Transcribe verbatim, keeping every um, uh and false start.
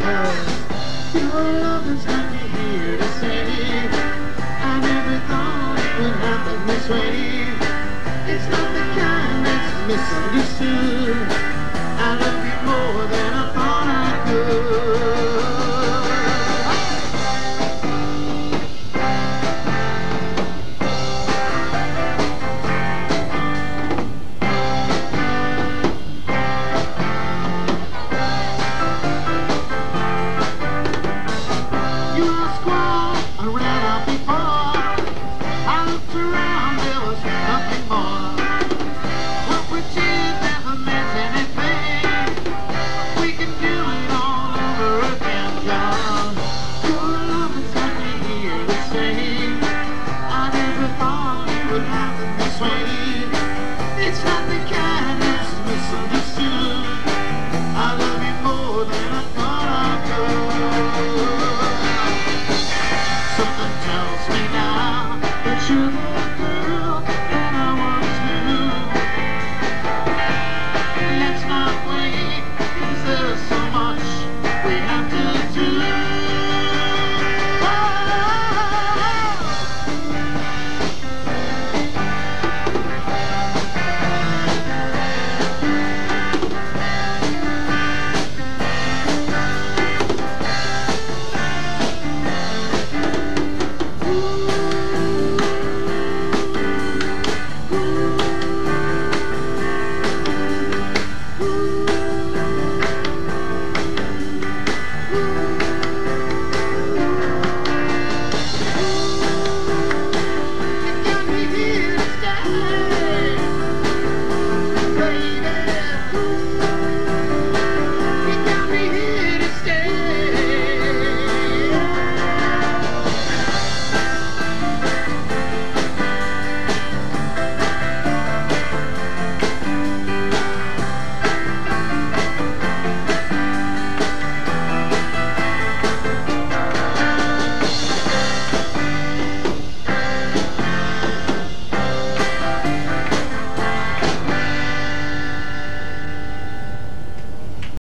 'cause your love has got me here to stay. I never thought it would happen this way. It's not the kind that's misunderstood. I love you more than I thought I could. It's not the kind that's misunderstood. I love you more than I thought I could. Something tells me now that you're the girl that I once knew. Let's not wait, 'cause there's so much we have to do.